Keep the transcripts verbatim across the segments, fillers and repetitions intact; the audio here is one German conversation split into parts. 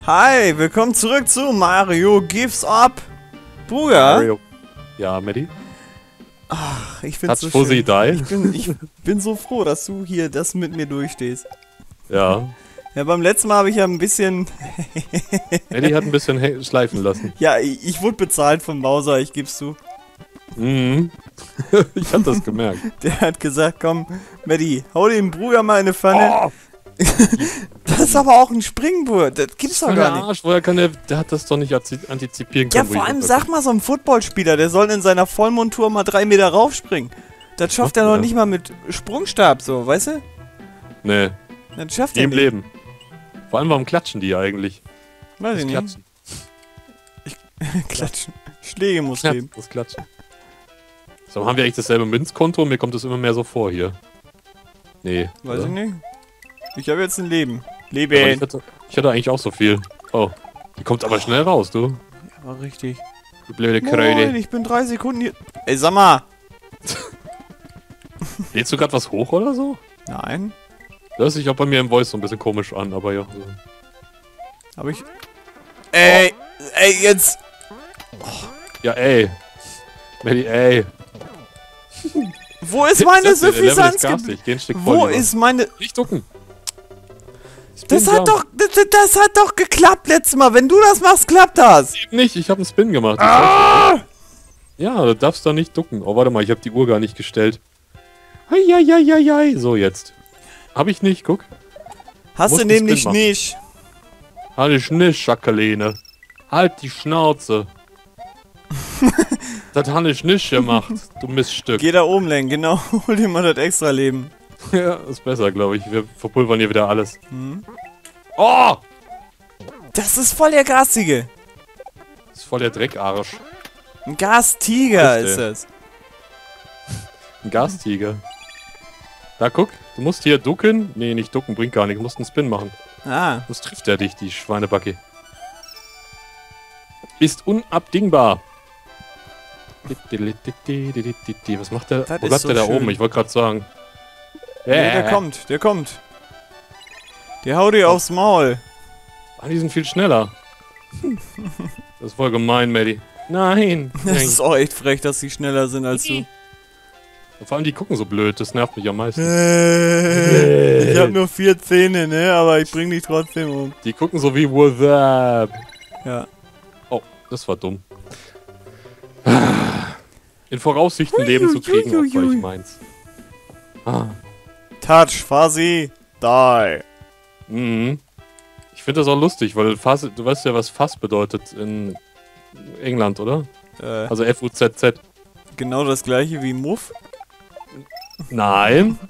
Hi, willkommen zurück zu Mario Gives Up. Bruder. Mario. Ja, Maddie? Ach, ich find's so Fuzzy schön. die? Ich bin, ich bin so froh, dass du hier das mit mir durchstehst. Ja. Ja, beim letzten Mal habe ich ja ein bisschen... Maddie hat ein bisschen schleifen lassen. Ja, ich, ich wurde bezahlt von Bowser, ich geb's zu. Mhm. Ich hab das gemerkt. Der hat gesagt, komm, Maddie, hau den Bruder mal in eine Pfanne. Oh, Das ist aber auch ein Springburt, das gibt's doch der gar nicht. Arsch, woher kann der, der hat das doch nicht antizipieren Ja, können. wo vor ich allem runter- sag mal so ein Footballspieler, der soll in seiner Vollmontur mal drei Meter raufspringen. Das schafft er macht noch der? nicht mal mit Sprungstab, so, weißt du? Nee, Das schafft nie er im nicht. Leben. Vor allem, warum klatschen die eigentlich? Weiß Das ich nicht. Klatschen. Klatschen. Schläge muss Ja, geben. das Klatschen. So, haben wir eigentlich dasselbe Münzkonto? Mir kommt das immer mehr so vor hier. Nee. Weiß oder? ich nicht. Ich habe jetzt ein Leben. Aber Leben. ich, hatte, ich hatte eigentlich auch so viel. Oh, die kommt aber schnell raus, du. Ja, war richtig. Die blöde Moin, Kröte. ich bin drei Sekunden hier. Ey, sag mal. Lädst du gerade was hoch oder so? Nein. Das hört sich auch bei mir im Voice so ein bisschen komisch an, aber ja. Hab ich... Ey, ey, jetzt... Ja, ey. Maddie, ey. Wo ist meine Jetzt, der Level ist Suffisanz? garstig. Geh ein Stück vor, Wo lieber. ist meine... Nicht ducken. Das Spin hat jump. doch... Das, das hat doch geklappt letztes Mal. Wenn du das machst, klappt das. Eben nicht, ich habe einen Spin gemacht. Ah! Ja, du darfst da nicht ducken. Oh, warte mal, ich habe die Uhr gar nicht gestellt. Eieieiei. So, jetzt. Hab ich nicht, guck. Hast Musst du einen nämlich Spin machen. nicht. Halt dich nicht, Schakalene. Halt die Schnauze. Das habe ich nicht gemacht, du Miststück. Geh da oben lang, genau. Hol dir mal das extra Leben. Ja, ist besser, glaube ich. Wir verpulvern hier wieder alles. Hm? Oh! Das ist voll der Gastige. Das ist voll der Dreckarsch. Ein Gastiger Richtig. ist das. Ein Gastiger. Da, guck. Du musst hier ducken. Nee, nicht ducken, bringt gar nichts. Du musst einen Spin machen. Ah. Das trifft er dich, die Schweinebacke. Ist unabdingbar. Was macht der? Das Wo ist bleibt so der da schön. oben? Ich wollte gerade sagen. Ja, der kommt, der kommt. Der haut dir aufs Maul. Ah, die sind viel schneller. Das ist voll gemein, Maddie. Nein. Das ist auch echt frech, dass die schneller sind als du. Vor allem die gucken so blöd, das nervt mich am meisten. Äh, ich hab nur vier Zähne, ne? Aber ich bring dich trotzdem um. Die gucken so wie What's up? Ja. Oh, das war dumm. In Voraussichten Leben zu kriegen, auch weil ich meins. Ah. Touch, Fuzzy, die. Mhm. Ich finde das auch lustig, weil Fass, du weißt ja, was Fass bedeutet in England, oder? Äh, Also F U Z Z. genau das gleiche wie Muff. Nein.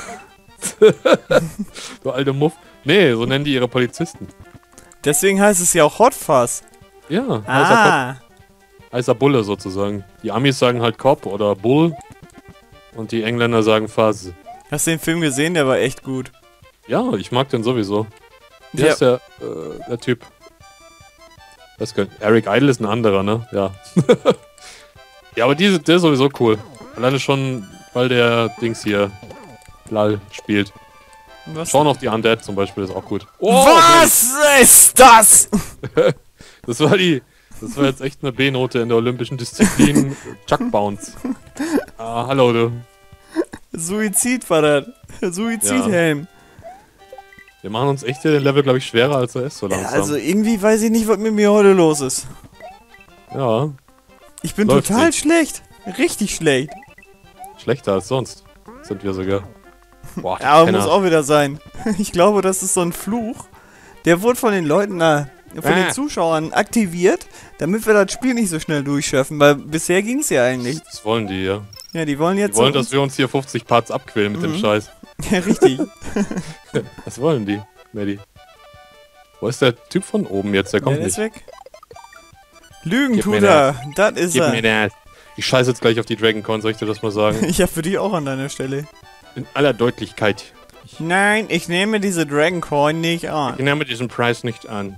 Du alte Muff. Nee, so nennen die ihre Polizisten. Deswegen heißt es ja auch Hot Fuzz. Ja, heißer, Ah. Cop, heißer Bulle sozusagen. Die Amis sagen halt Cop oder Bull und die Engländer sagen Fass. Hast du den Film gesehen? Der war echt gut. Ja, ich mag den sowieso. Wie Ja. heißt der, äh, der Typ? Das könnte, Eric Idle ist ein anderer, ne? Ja. Ja, aber diese, der ist sowieso cool. Alleine schon, weil der Dings hier Lal spielt. Was? Shaun of the Undead zum Beispiel ist auch gut. Oh, Was ist das? Das war die. Das war jetzt echt eine B-Note in der olympischen Disziplin Chuck Bounce. Ah, hallo du. Suizid war das. Suizidhelm. Wir machen uns echt hier den Level, glaube ich, schwerer als er ist so Ja, langsam. also irgendwie weiß ich nicht, was mit mir heute los ist. Ja, Ich bin Läuft total nicht. schlecht. Richtig schlecht. schlechter als sonst. Sind wir sogar. Boah, Ja, aber Penner. muss auch wieder sein. Ich glaube, das ist so ein Fluch. Der wurde von den Leuten, äh, von den Ah. Zuschauern aktiviert, damit wir das Spiel nicht so schnell durchschaffen, weil bisher ging es ja eigentlich. Das wollen die, ja. Ja, die wollen Die jetzt wollen, so dass wir uns hier fünfzig Parts abquälen mit dem Mhm. Scheiß. Ja, richtig. Was wollen die, Maddie? Wo ist der Typ von oben jetzt? Der kommt Der ist nicht. weg. Lügen Gib tut mir er. Das ist Gib mir er. das. Ich scheiße jetzt gleich auf die Dragon Con, soll ich dir das mal sagen? Ich hab für die auch an deiner Stelle. In aller Deutlichkeit. Nein, ich nehme diese Dragon Coin nicht Ich an. nehme diesen Preis nicht an.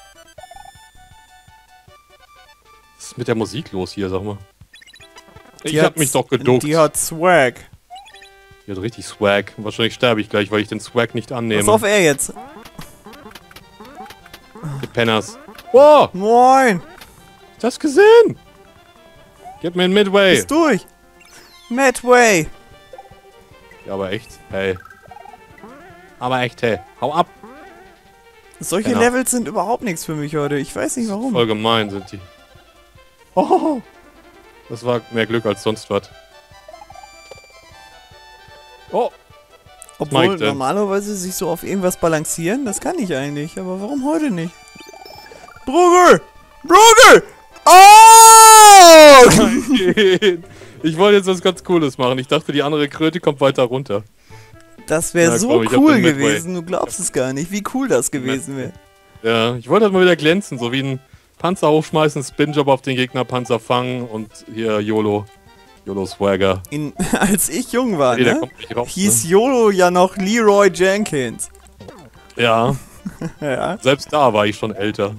Was ist mit der Musik los hier, sag mal? Ich Die hab hat- mich doch geduckt. Die hat Swag. Die hat richtig Swag. Wahrscheinlich sterbe ich gleich, weil ich den Swag nicht annehme. Pass auf, er jetzt. Die Penners. Wow, Moin! hast du das gesehen? Gib mir ein Midway. Ist durch! Medway! Ja, aber echt, hey. Aber echt, hey. Hau ab. Solche Genau. Levels sind überhaupt nichts für mich heute. Ich weiß nicht warum. Voll gemein sind die. Oh, das war mehr Glück als sonst was. Oh, Obwohl Mike denn? normalerweise sich so auf irgendwas balancieren, das kann ich eigentlich. Aber warum heute nicht? Brugel! Brugel! Oh! ich wollte jetzt was ganz Cooles machen. Ich dachte, die andere Kröte kommt weiter runter. Das wäre Na, so komm, ich hab cool den Midway. gewesen. Du glaubst es gar nicht, wie cool das gewesen wäre. Ja, ich wollte halt mal wieder glänzen, so wie ein Panzer hochschmeißen, Spinjob auf den Gegner, Panzer fangen und hier YOLO. YOLO Swagger. In, als ich jung war, Nee, der ne? kommt nicht raus, Hieß ne? YOLO ja noch Leroy Jenkins. Ja, Ja. selbst da war ich schon älter.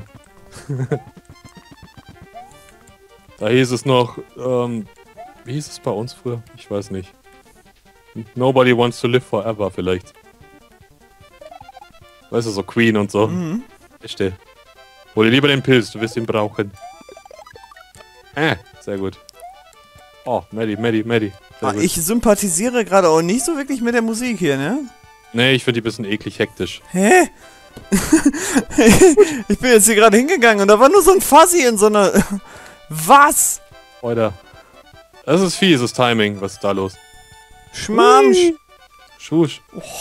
Da hieß es noch, ähm, wie hieß es bei uns früher? Ich weiß nicht. Nobody wants to live forever vielleicht. Weißt du, so Queen und so. Mhm. Still. Hol dir lieber den Pilz, du wirst ihn brauchen. Ah, sehr gut. Oh, Maddie, Maddie, Maddie. Sehr Ah, gut. ich sympathisiere gerade auch nicht so wirklich mit der Musik hier, ne? Nee, ich finde die ein bisschen eklig hektisch. Hä? Ich bin jetzt hier gerade hingegangen und da war nur so ein Fuzzy in so einer... Was? Alter. Das ist fieses Timing. Was ist da los? Schmamsch. Schusch.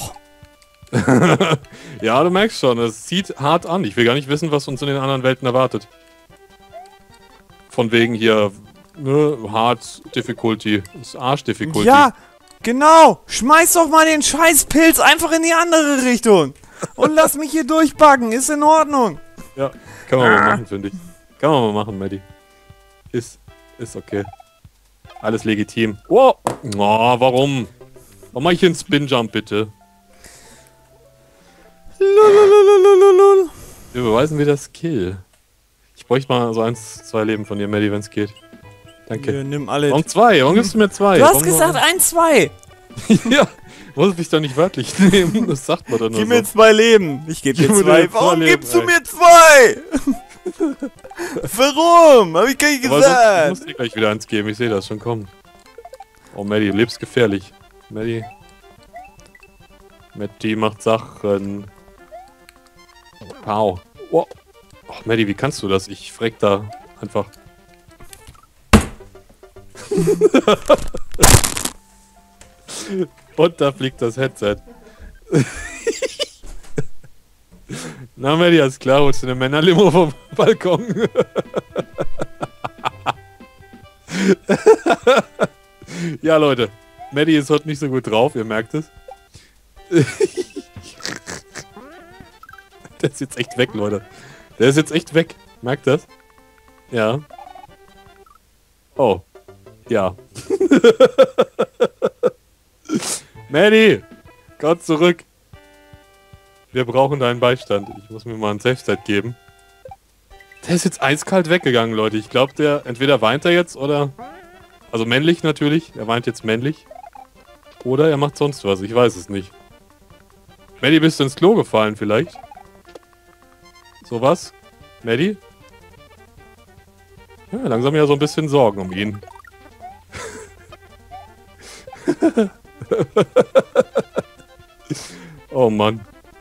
Ja, du merkst schon, es zieht hart an. Ich will gar nicht wissen, was uns in den anderen Welten erwartet. Von wegen hier, ne, Hard Difficulty. Das ist Arsch Difficulty. Ja, genau. Schmeiß doch mal den Scheißpilz einfach in die andere Richtung. Und lass mich hier durchbacken. Ist in Ordnung. Ja, kann man mal machen, finde ich. Kann man mal machen, Maddie. Ist, ist okay. Alles legitim. Oh, oh warum? Warum mach ich hier einen Spin-Jump, bitte? Lulululululul. Wir beweisen wieder Skill. Ich bräuchte mal so eins, zwei Leben von dir, Maddie, wenn es geht. Danke. Ja, nimm alle. Warum zwei? Warum gibst du mir zwei? Du hast Warum gesagt nur ein, zwei. ein? Ja, muss ich doch nicht wörtlich nehmen. Das sagt man doch nur Gib mir so. zwei Leben. Ich gebe dir Gib mir zwei. zwei Warum Leben, gibst du ey. mir zwei? Warum? Hab ich gar nicht Aber sonst gesagt. muss dir gleich wieder eins geben. Ich sehe das schon kommen. Oh, Maddie, du lebst gefährlich. Maddie. Maddie macht Sachen. Pow. Oh. Oh, Maddie, wie kannst du das? Ich freck da einfach. Und da fliegt das Headset. Na, Maddie, alles klar, holst du eine Männerlimo vom Balkon? Ja, Leute. Maddie ist heute nicht so gut drauf, ihr merkt es. Der ist jetzt echt weg, Leute. Der ist jetzt echt weg. Merkt das? Ja. Oh. Ja. Maddie! Gott zurück! Wir brauchen deinen Beistand. Ich muss mir mal ein Safe-State geben. Der ist jetzt eiskalt weggegangen, Leute. Ich glaube, der entweder weint er jetzt oder... Also männlich natürlich. Er weint jetzt männlich. Oder er macht sonst was. Ich weiß es nicht. Maddie, bist du ins Klo gefallen vielleicht? Sowas? Maddie? Ja, langsam ja so ein bisschen Sorgen um ihn. Oh Mann.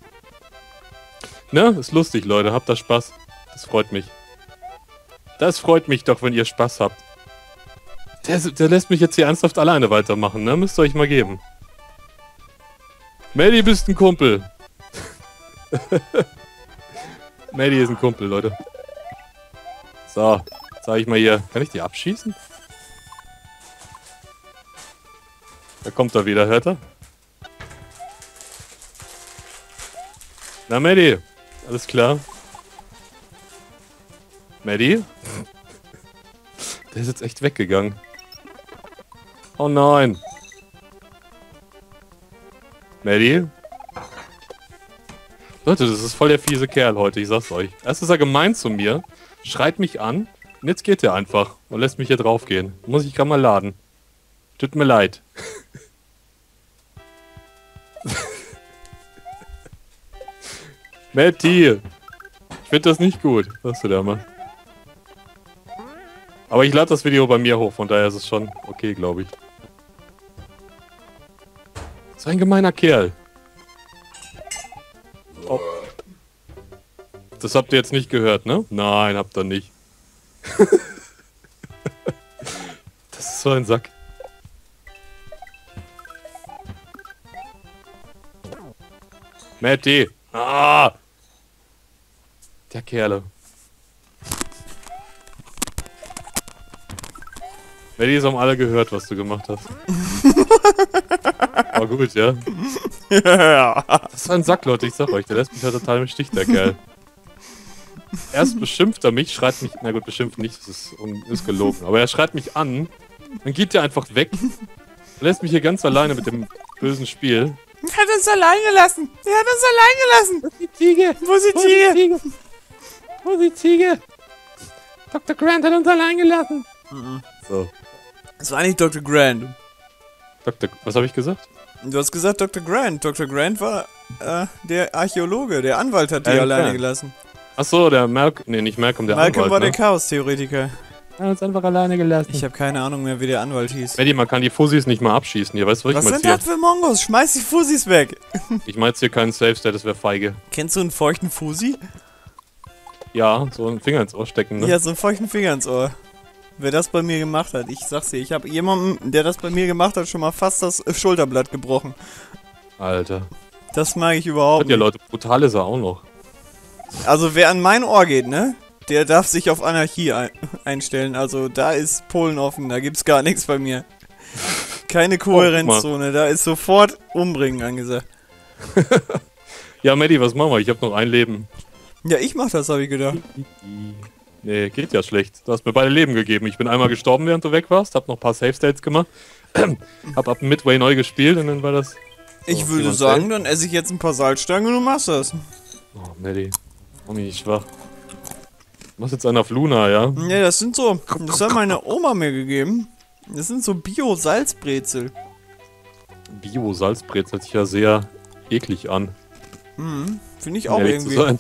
Ne, ist lustig, Leute. Habt da Spaß. Das freut mich. Das freut mich doch, wenn ihr Spaß habt. Der, der lässt mich jetzt hier ernsthaft alleine weitermachen, ne? Müsst ihr euch mal geben. Maddie, bist ein Kumpel. Maddie ist ein Kumpel, Leute. So, sag ich mal hier. Kann ich die abschießen? Da kommt er wieder, hört er? Na, Maddie. Alles klar. Maddie? Der ist jetzt echt weggegangen. Oh nein. Maddie? Leute, das ist voll der fiese Kerl heute, ich sag's euch. Erst ist er gemein zu mir, schreit mich an, und jetzt geht er einfach und lässt mich hier drauf gehen. Muss ich gerade mal laden. Tut mir leid. Matty! Ich finde das nicht gut, was du da machst. Aber ich lade das Video bei mir hoch, von daher ist es schon okay, glaube ich. So ein gemeiner Kerl. Oh. Das habt ihr jetzt nicht gehört, ne? Nein, habt ihr nicht. Das ist so ein Sack. Matty. Ah! Der Kerle. Matty, es haben alle gehört, was du gemacht hast. War gut, ja? Ja. Das ist ein Sack, Leute, ich sag euch. Der lässt mich ja total im Stich, der Kerl. Erst beschimpft er mich, schreit mich... Na gut, beschimpft nicht, das ist, ist gelogen. Aber er schreit mich an, dann geht er einfach weg. Lässt mich hier ganz alleine mit dem bösen Spiel. Er hat uns allein gelassen. Er hat uns allein gelassen. Wo ist die Ziege? Wo ist die Ziege? Wo ist die Ziege? Doktor Grant hat uns allein gelassen. Mhm. So. Das war nicht Doktor Grant. Doktor... Was habe ich gesagt? Du hast gesagt Doktor Grant. Doktor Grant war äh, der Archäologe. Der Anwalt hat die Äh, alleine klar. gelassen. Achso, der Malcolm... Nee, nicht Malcolm, der Malcolm Anwalt, war ne? der Chaos-Theoretiker. Er hat uns einfach alleine gelassen. Ich habe keine Ahnung mehr, wie der Anwalt hieß. Matty, man kann die Fussis nicht mal abschießen hier. Weißt du, was, Was ich sind meine? das für Mongos? Schmeiß die Fusis weg. Ich meine jetzt hier keinen Safe-State, das wäre feige. Kennst du einen feuchten Fusi? Ja, so einen Finger ins Ohr stecken, ne? Ja, so einen feuchten Finger ins Ohr. Wer das bei mir gemacht hat, ich sag's dir, ich habe jemandem, der das bei mir gemacht hat, schon mal fast das Schulterblatt gebrochen. Alter. Das mag ich überhaupt Hat ja nicht. Leute, brutal ist er auch noch. Also wer an mein Ohr geht, ne? Der darf sich auf Anarchie ein einstellen. Also da ist Polen offen, da gibt's gar nichts bei mir. Keine Kohärenzzone, da ist sofort Umbringen angesagt. Ja, Matty, was machen wir? Ich habe noch ein Leben. Ja, ich mach das, habe ich gedacht. Nee, geht ja schlecht. Du hast mir beide Leben gegeben. Ich bin einmal gestorben, während du weg warst, hab noch ein paar Safe-States gemacht. Hab ab Midway neu gespielt und dann war das... Ich So, würde jemand sagen, safe? dann esse ich jetzt ein paar Salzstangen und du machst das. Oh, Matty. Mach mich nicht schwach. Du machst jetzt einen auf Luna, ja? Ja, das sind so, das hat meine Oma mir gegeben. Das sind so Bio-Salzbrezel. Bio-Salzbrezel hört sich ja sehr eklig an. Mhm, finde ich um auch ehrlich zu irgendwie. sein.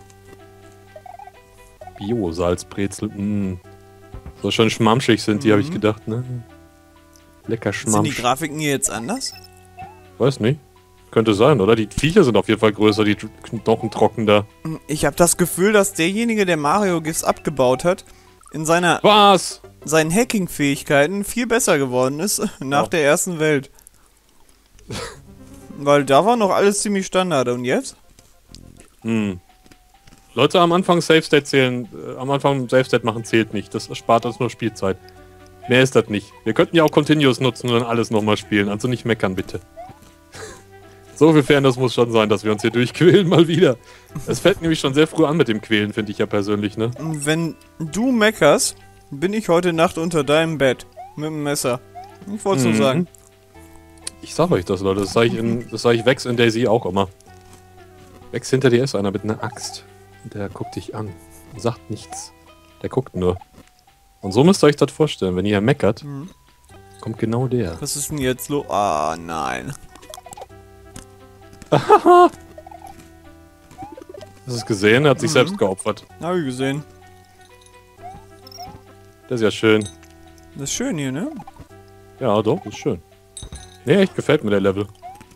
Bio-Salzbrezel, mh. So schön schmamschig sind die, Mhm. habe ich gedacht, ne? Lecker Sind die schmamsch. Grafiken hier jetzt anders? Weiß nicht. Könnte sein, oder? Die Viecher sind auf jeden Fall größer, die Knochen trockener. Ich habe das Gefühl, dass derjenige, der Mario GIFs abgebaut hat, in seiner Was? seinen Hacking-Fähigkeiten viel besser geworden ist nach Ja. der ersten Welt. Weil da war noch alles ziemlich Standard. Und jetzt? Hm. Leute am Anfang Safe State zählen, äh, am Anfang Safe State machen zählt nicht. Das erspart uns nur Spielzeit. Mehr ist das nicht. Wir könnten ja auch Continuous nutzen und dann alles nochmal spielen. Also nicht meckern, bitte. So viel Fairness muss schon sein, dass wir uns hier durchquälen mal wieder. Es fällt nämlich schon sehr früh an mit dem Quälen, finde ich ja persönlich, ne? Wenn du meckerst, bin ich heute Nacht unter deinem Bett. Mit dem Messer. Ich wollte es Mhm. nur sagen. Ich sag euch das, Leute. Das sage ich, in- das sag ich Vex in Daisy auch immer. Vex hinter dir ist einer mit einer Axt. Und der guckt dich an. Und sagt nichts. Der guckt nur. Und so müsst ihr euch das vorstellen. Wenn ihr meckert, Mhm. kommt genau der. Was ist denn jetzt los? Ah, nein. Hast du es gesehen? Er hat sich Mhm. selbst geopfert. Hab ich gesehen. Das ist ja schön. Das ist schön hier, ne? Ja, doch, ist schön. Nee, echt gefällt mir der Level.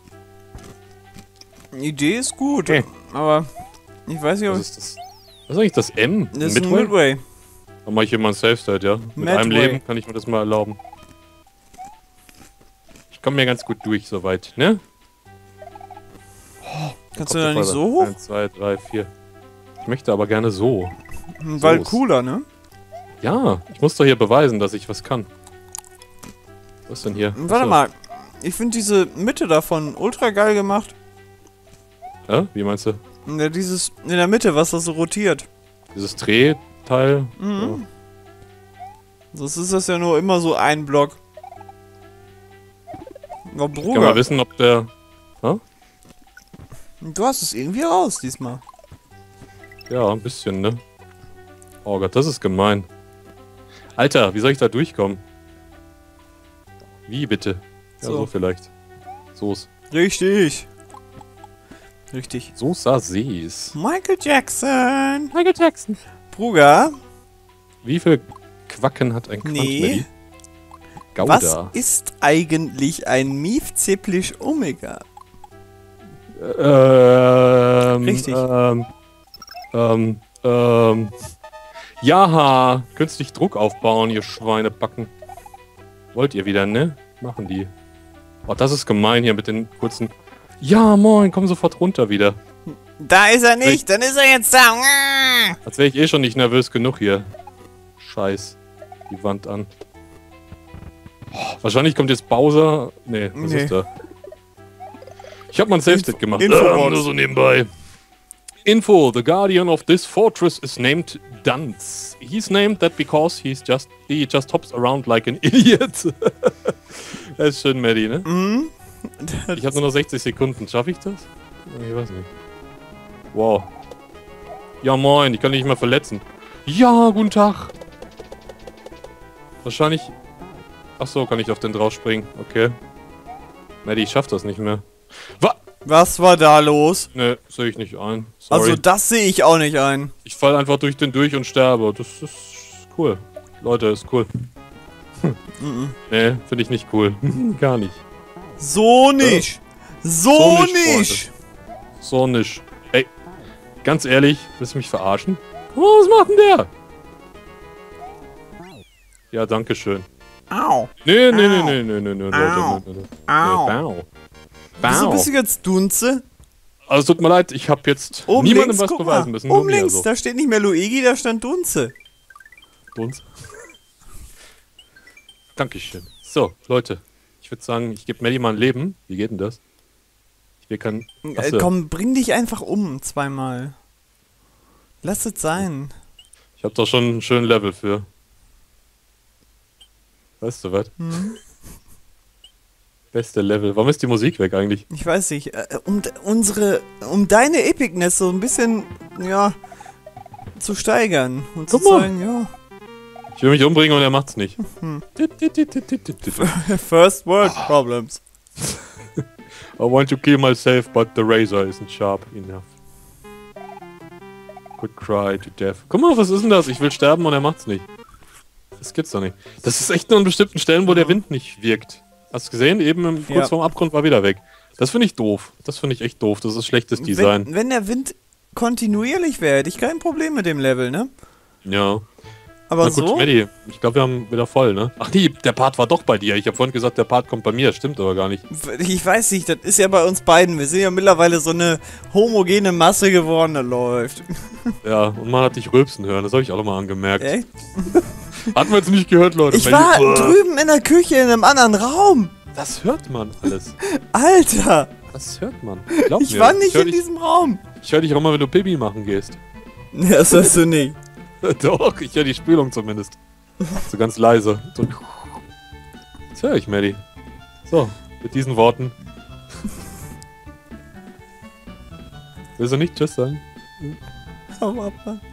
Die Idee ist gut, Okay. aber ich weiß nicht, ob Was ist das? Was ist eigentlich das M? das ist ein Midway. Dann mach ich hier mal ein Safe State, ja? Mit Midway. einem Leben kann ich mir das mal erlauben. Ich komme mir ganz gut durch, soweit, ne? Kannst du da nicht so hoch? eins, zwei, drei, vier. Ich möchte aber gerne so. Weil ist- cooler, ne? Ja, ich muss doch hier beweisen, dass ich was kann. Was ist denn hier? Warte Achso. mal. Ich finde diese Mitte davon ultra geil gemacht. Hä? Wie meinst du? Ja, dieses in der Mitte, was das so rotiert. Dieses Drehteil? Mhm. Sonst ist das ja nur immer so ein Block. Oh, Ich kann mal Bruder, wissen, ob der... du hast es irgendwie raus diesmal. Ja, ein bisschen, ne? Oh Gott, das ist gemein. Alter, wie soll ich da durchkommen? Wie bitte? Ja, so, So. vielleicht. So's. Richtig. Richtig. So sah sie's. Michael Jackson. Michael Jackson. Bruder. Wie viel Quacken hat ein Quant, Nee. Melli? Was Gouda. ist eigentlich ein Mief Zepplich Omega? Ähm, Richtig. Ähm, ähm, ähm. Ja, künstlich Druck aufbauen, ihr Schweinebacken. Wollt ihr wieder, ne? Machen die. Oh, das ist gemein hier mit den kurzen... Ja, moin, komm sofort runter wieder. Da ist er nicht, dann ist er jetzt da. Als wäre ich eh schon nicht nervös genug hier. Scheiß. Die Wand an. Oh, wahrscheinlich kommt jetzt Bowser. Nee, was Nee. ist da? Ich hab mal ein Save-State gemacht. Info- Ähm, nur so nebenbei. Info, the guardian of this fortress is named Dunce. He's named that because he's just he just hops around like an idiot. Das ist schön, Maddie, ne? Mhm. Ich habe nur noch sechzig Sekunden. Schaffe ich das? Ich weiß nicht. Wow. Ja, moin, ich kann dich nicht mehr verletzen. Ja, guten Tag. Wahrscheinlich... Ach so, kann ich auf den drauf springen. Okay. Maddie, ich schaff das nicht mehr. Was? Was war da los? Ne, sehe ich nicht ein. Sorry. Also das sehe ich auch nicht ein. Ich fall einfach durch den durch und sterbe. Das ist cool. Leute, ist cool. Mhm. Ne, finde ich nicht cool. Gar nicht. So nicht. So, So nicht, nicht. So nicht. Ey, ganz ehrlich, willst du mich verarschen? Oh, was macht denn der? Ja, danke schön. Au. Nee, nee, nee, Au. nee, nee, nee, nee, Leute, Au. nee, nee, nee. Au. Nee, Bau. Wieso Bau. bist du jetzt Dunze? Also tut mir leid, ich habe jetzt Oben niemandem links, was guck beweisen mal. müssen. nur Oben mir links, so. da steht nicht mehr Luigi, da stand Dunze. Uns. Dankeschön. So, Leute. Ich würde sagen, ich gebe Melly mal ein Leben. Wie geht denn das? Ich will kein... Äh, Achso. komm, bring dich einfach um, zweimal. Lass es sein. Ich habe doch schon einen schönen Level für. Weißt du was? Hm? Beste Level. Warum ist die Musik weg eigentlich? Ich weiß nicht, äh, um d- unsere, um deine Epicness so ein bisschen, ja, zu steigern und zu Guck mal. sagen, ja, Ich will mich umbringen und er macht's nicht. Hm. I First World Problems. want to kill myself, but the razor isn't sharp enough. Could cry to death. Guck mal, was ist denn das? Ich will sterben und er macht's nicht. Das gibt's doch nicht. Das ist echt nur an bestimmten Stellen, wo der Wind nicht wirkt. Hast du gesehen? Eben im, kurz Ja. vorm Abgrund war wieder weg. Das finde ich doof. Das finde ich echt doof. Das ist schlechtes Design. Wenn, wenn der Wind kontinuierlich wäre, hätte ich kein Problem mit dem Level, ne? Ja. Aber Na gut, so, Maddie, ich glaube, wir haben wieder voll, ne? Ach nee, der Part war doch bei dir. Ich habe vorhin gesagt, der Part kommt bei mir. Stimmt aber gar nicht. ich weiß nicht, das ist ja bei uns beiden. Wir sind ja mittlerweile so eine homogene Masse geworden, das läuft. Ja, und man hat dich rülpsen hören. Das habe ich auch noch mal angemerkt. Echt? Hatten wir jetzt nicht gehört, Leute. Ich Maddie, war uah. drüben in der Küche in einem anderen Raum. Das hört man alles. Alter, Das hört man. Glaub ich mir. war nicht ich hör in dich, diesem Raum. Ich höre dich auch mal, wenn du Pipi machen gehst. Das hörst du nicht. Doch, ich höre die Spülung zumindest. So ganz leise. So. Das höre ich, Maddie. So, mit diesen Worten. Willst du nicht Tschüss sagen? Hau ab, Mann.